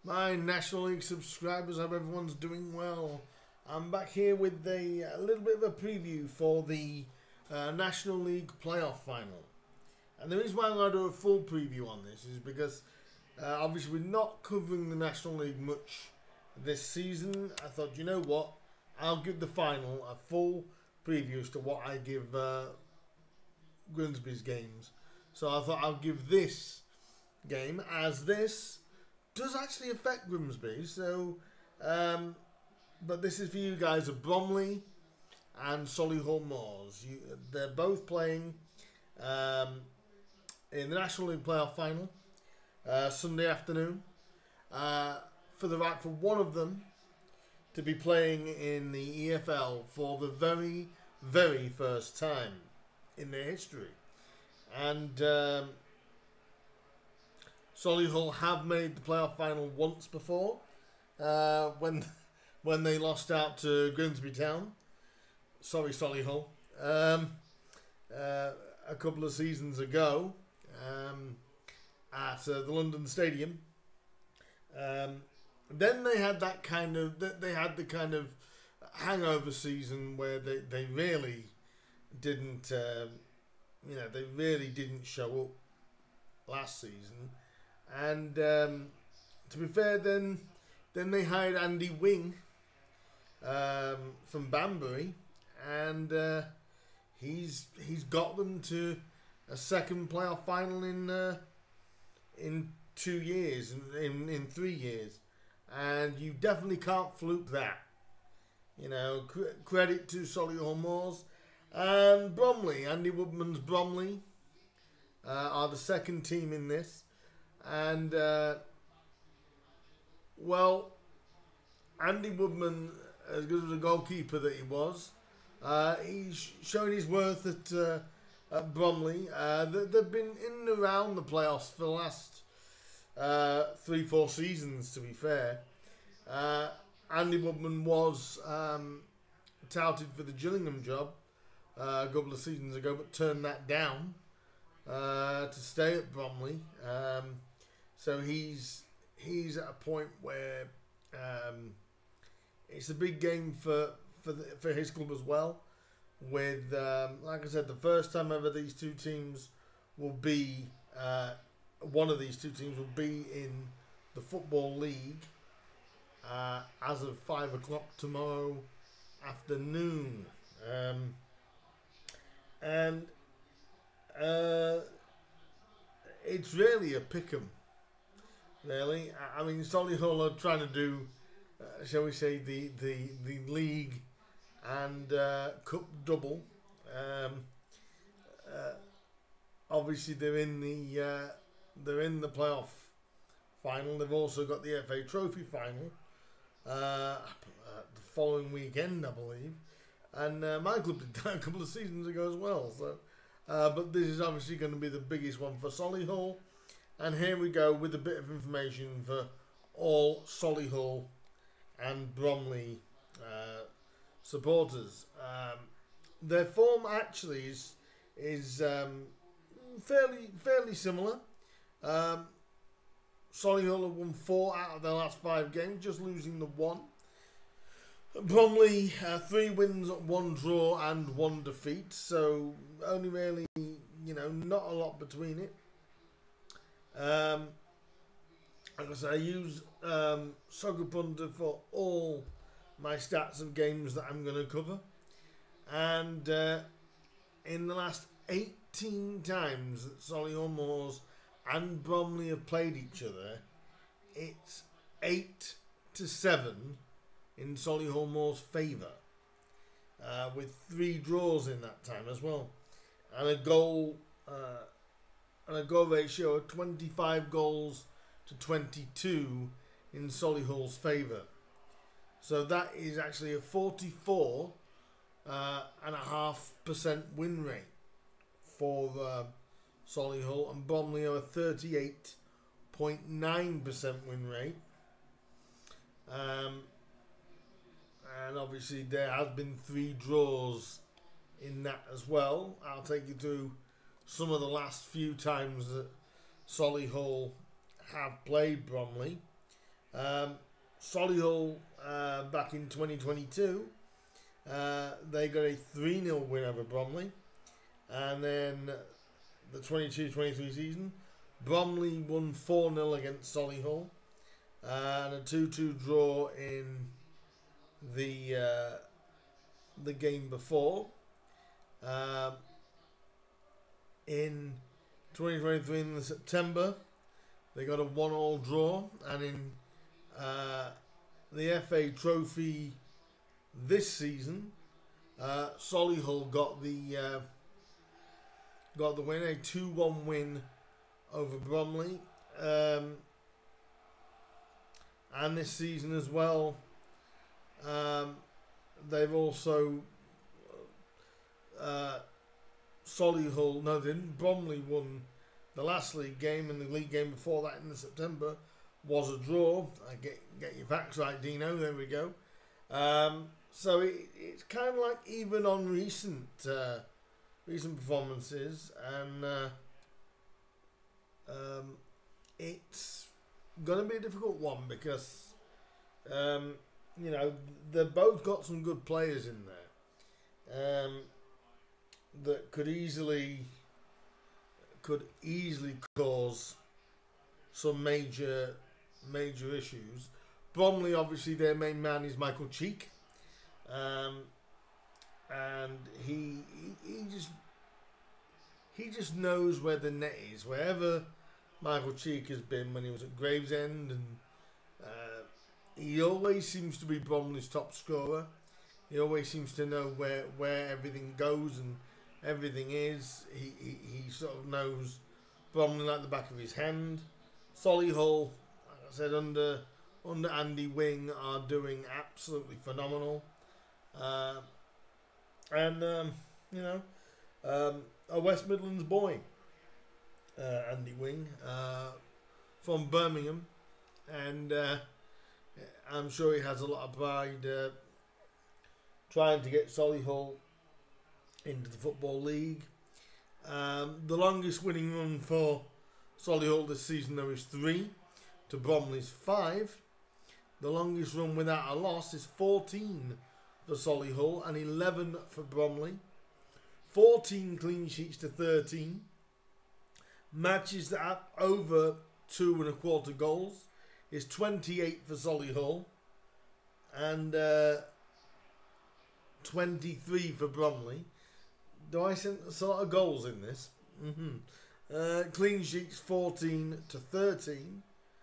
My National League subscribers, hope everyone's doing well. I'm back here with a little bit of a preview for the National League playoff final. And the reason why I'm going to do a full preview on this is because obviously we're not covering the National League much this season. I thought, you know what, I'll give the final a full preview as to what I give Grimsby's games. So I thought I'll give this game, as this does actually affect Grimsby. So, but this is for you guys of Bromley and Solihull Moors. They're both playing in the National League playoff final Sunday afternoon. For the right for one of them to be playing in the EFL for the very, very first time in their history. And Solihull have made the playoff final once before when they lost out to Grimsby Town. Sorry, Solihull. A couple of seasons ago at the London Stadium. Then they had the kind of hangover season where they really didn't show up last season. And to be fair, then they hired Andy Wing from Banbury, and he's got them to a second playoff final in 2 years, in 3 years, and you definitely can't fluke that. You know, credit to Solihull Moors and Bromley. Andy Woodman's Bromley are the second team in this. And, well, Andy Woodman, as good as a goalkeeper that he was, he's shown his worth at Bromley. They've been in and around the playoffs for the last 3-4 seasons, to be fair. Andy Woodman was touted for the Gillingham job a couple of seasons ago, but turned that down to stay at Bromley. So he's at a point where it's a big game for his club as well. With like I said, the first time ever these two teams will be one of these two teams will be in the Football League as of 5 o'clock tomorrow afternoon, and it's really a pick'em. Really, I mean, Solihull are trying to do, shall we say, the league and cup double. Obviously, they're in the playoff final. They've also got the FA Trophy final the following weekend, I believe. And my club did that a couple of seasons ago as well. So, but this is obviously going to be the biggest one for Solihull. And here we go with a bit of information for all Solihull and Bromley supporters. Their form actually is fairly similar. Solihull have won 4 out of their last 5 games, just losing the 1. Bromley 3 wins, 1 draw, and 1 defeat. So only really, not a lot between it. Like I say, I use Soccer Punter for all my stats of games that I'm going to cover. And in the last 18 times that Solihull Moors and Bromley have played each other, it's 8-7 in Solihull Moors' favour, with 3 draws in that time as well, and a goal ratio of 25 goals to 22 in Solihull's favour. So that is actually a 44.5% win rate for Solihull, and Bromley are a 38.9% win rate. And obviously there have been 3 draws in that as well. I'll take you through some of the last few times that Solihull have played Bromley. Solihull back in 2022, they got a 3-0 win over Bromley. And then the 22-23 season, Bromley won 4-0 against Solihull. And a 2-2 draw in the game before. In 2023 in September, they got a 1-1 draw, and in the FA Trophy this season, Solihull got the win, a 2-1 win over Bromley, and this season as well, they've also Solihull, no, they didn't. Bromley won the last league game, and the league game before that in the September was a draw. I get your facts right, Dino. There we go. So it's kind of like even on recent performances, and it's gonna be a difficult one because they've both got some good players in there. That could easily cause some major issues. Bromley, obviously, their main man is Michael Cheek, and he just knows where the net is. Wherever Michael Cheek has been when he was at Gravesend, and he always seems to be Bromley's top scorer. He always seems to know where everything goes and everything is. He sort of knows Bromley like the back of his hand. Solihull, like I said, under Andy Wing, are doing absolutely phenomenal. A West Midlands boy, Andy Wing, from Birmingham, and I'm sure he has a lot of pride trying to get Solihull into the Football League. The longest winning run for Solihull this season, though, is 3 to Bromley's 5. The longest run without a loss is 14 for Solihull and 11 for Bromley. 14 clean sheets to 13. Matches that have over 2.25 goals is 28 for Solihull and 23 for Bromley. Do I sense a lot of goals in this? Clean sheets 14 to 13.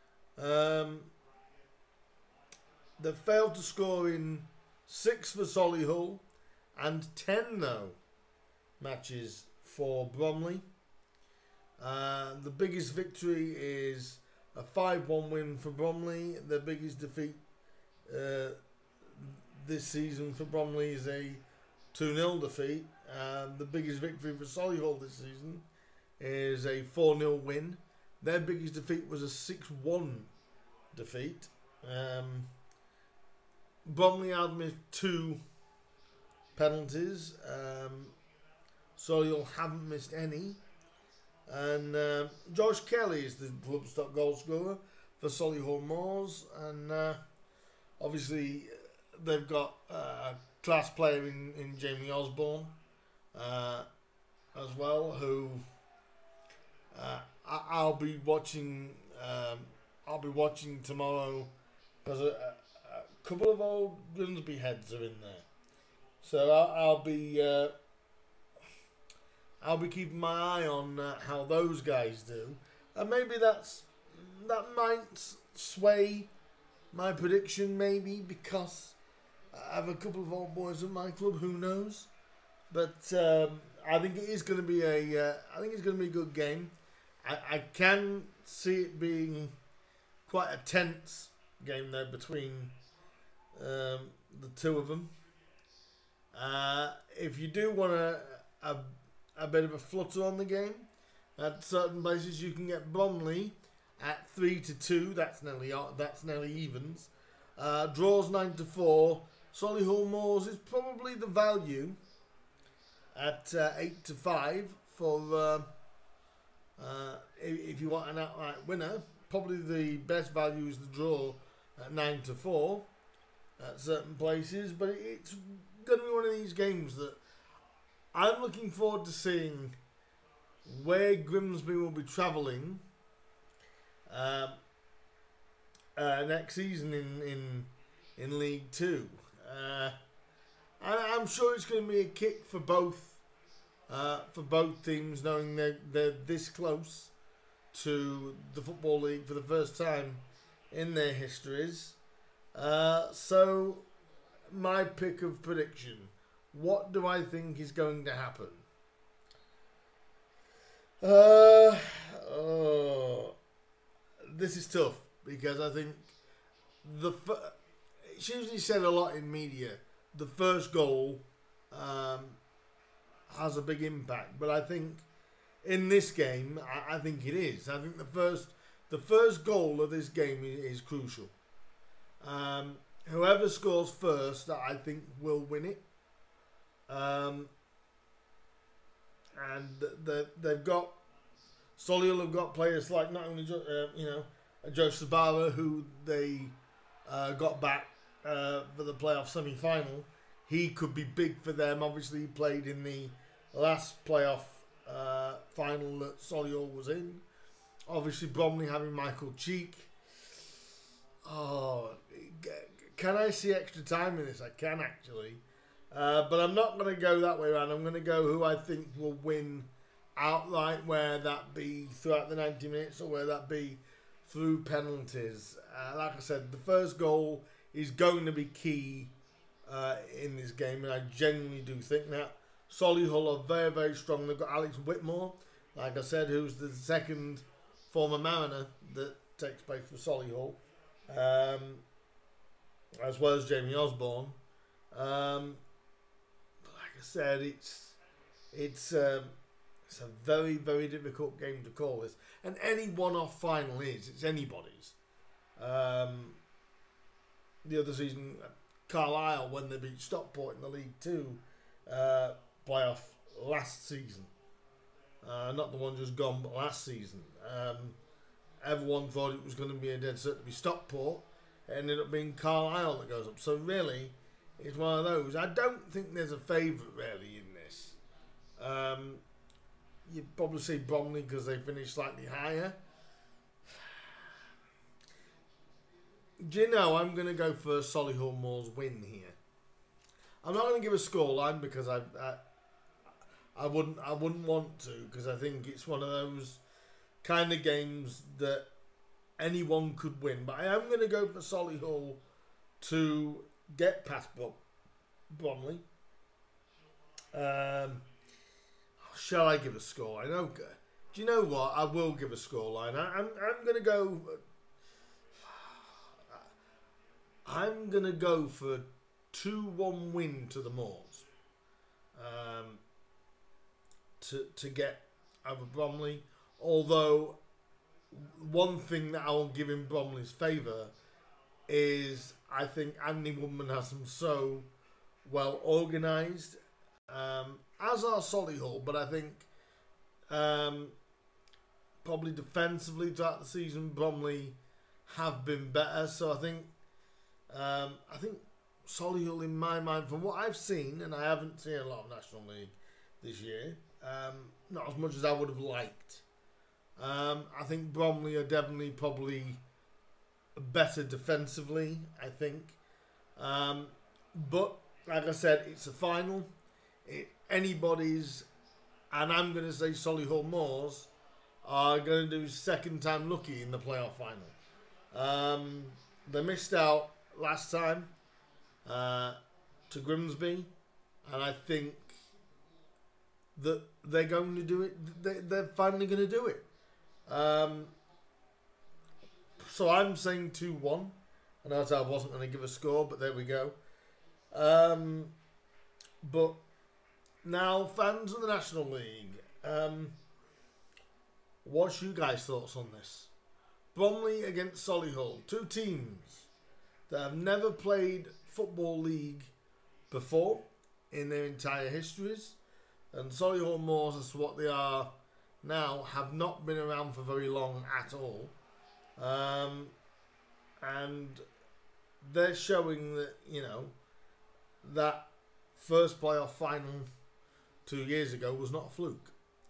They failed to score in 6 for Solihull and 10 matches for Bromley. The biggest victory is a 5-1 win for Bromley. The biggest defeat this season for Bromley is a 2-0 defeat. The biggest victory for Solihull this season is a 4-0 win. Their biggest defeat was a 6-1 defeat. Bromley had missed 2 penalties. Solihull haven't missed any. And Josh Kelly is the club's top goal scorer for Solihull Moors. And obviously they've got a class player in Jamie Osborne as well, who I'll be watching. I'll be watching tomorrow because a couple of old Grimsby heads are in there, so I'll be keeping my eye on how those guys do, and maybe that might sway my prediction, maybe because I have a couple of old boys at my club. Who knows? But I think it is going to be a good game. I can see it being quite a tense game there between the two of them. If you do want a bit of a flutter on the game, at certain places you can get Bromley at 3-2. That's nearly evens. Draws 9-4. Solihull Moors is probably the value at 8-5 for if you want an outright winner. Probably the best value is the draw at 9-4 at certain places, but it's going to be one of these games that I'm looking forward to seeing where Grimsby will be travelling next season in League Two. I'm sure it's going to be a kick for both teams, knowing they're this close to the Football League for the first time in their histories. So, my pick of prediction. What do I think is going to happen? This is tough because I think it's usually said a lot in media. The first goal has a big impact, but I think in this game, I think it is. I think the first goal of this game is crucial. Whoever scores first, I think, will win it. And they've got Solihull have got players like not only Joe Sabara, who they got back for the playoff semi-final. He could be big for them. Obviously, he played in the last playoff final that Solihull was in. Obviously, Bromley having Michael Cheek. Oh, can I see extra time in this? I can actually. But I'm not going to go that way around. I'm going to go who I think will win outright, where that be throughout the 90 minutes or where that be through penalties. Like I said, the first goal is going to be key in this game, and I genuinely do think that. Solihull are very, very strong. They've got Alex Whitmore, like I said, who's the second former Mariner that takes place for Solihull, as well as Jamie Osborne. But like I said, it's a very, very difficult game to call this, and any one-off final it's anybody's. The other season, Carlisle, when they beat Stockport in the League Two playoff last season, not the one just gone, but last season, everyone thought it was going to be a dead cert to be Stockport. It ended up being Carlisle that goes up. So really, it's one of those. I don't think there's a favourite really in this. You'd probably say Bromley because they finished slightly higher. Do you know, I'm going to go for Solihull Moors win here. I'm not going to give a scoreline because I wouldn't want to, because I think it's one of those kind of games that anyone could win. But I am going to go for Solihull to get past Bromley. Shall I give a scoreline? Okay. Do you know what? I will give a scoreline. I'm going to go. I'm going to go for 2-1 win to the Moors. To get over Bromley. Although, one thing that I will give in Bromley's favour is I think Andy Woodman has them so well organised, as are Solihull, but I think probably defensively throughout the season Bromley have been better. So I think Solihull, in my mind, from what I've seen, and I haven't seen a lot of National League this year, not as much as I would have liked. I think Bromley are definitely probably better defensively, I think. But, like I said, it's a final. Anybody's, and I'm going to say Solihull Moors are going to do second time lucky in the playoff final. They missed out last time to Grimsby, and I think that they're going to do it. They're finally going to do it. So I'm saying 2-1. I know I wasn't going to give a score, but there we go. But now, fans of the National League, what's you guys' thoughts on this? Bromley against Solihull, two teams that have never played Football League before in their entire histories, and Solihull Moors, as to what they are now, have not been around for very long at all. And they're showing that, you know, that first playoff final 2 years ago was not a fluke.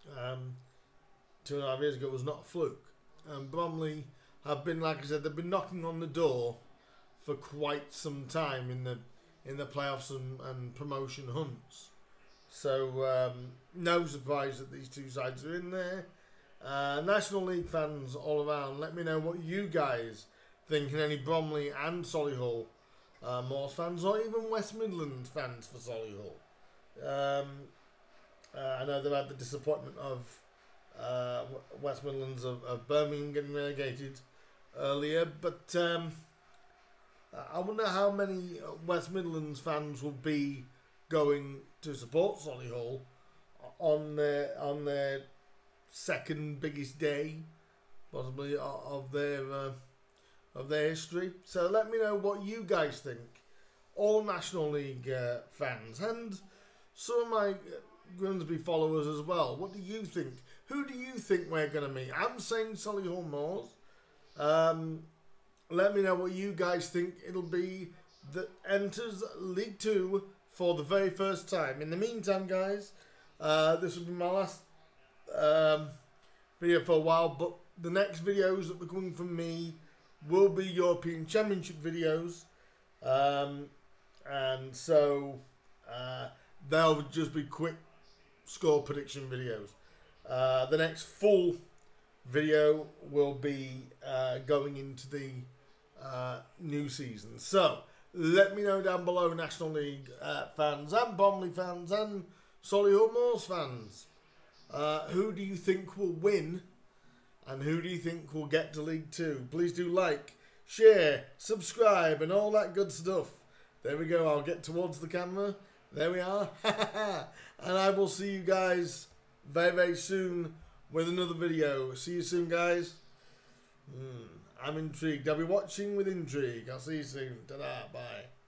2.5 years ago was not a fluke. And Bromley have been, like I said, they've been knocking on the door for quite some time in the playoffs and promotion hunts. So no surprise that these two sides are in there. National League fans all around, let me know what you guys think, and any Bromley and Solihull Moors fans, or even West Midlands fans for Solihull. I know they've had the disappointment of West Midlands of Birmingham getting relegated earlier, but I wonder how many West Midlands fans will be going to support Solihull on their second biggest day, possibly, of their history. So let me know what you guys think, all National League fans, and some of my Grimsby followers as well. What do you think? Who do you think we're going to meet? I'm saying Solihull Moors. Let me know what you guys think it'll be that enters League 2 for the very first time. In the meantime, guys, this will be my last video for a while, but the next videos that will be coming from me will be European Championship videos, and so they'll just be quick score prediction videos. The next full video will be going into the new season. So let me know down below, National League fans and Bromley fans and Solihull Moors fans, who do you think will win and who do you think will get to League 2? Please do like, share, subscribe and all that good stuff. There we go, I'll get towards the camera. There we are. And I will see you guys very, very soon with another video. See you soon, guys. I'm intrigued. I'll be watching with intrigue. I'll see you soon. Ta-da, bye.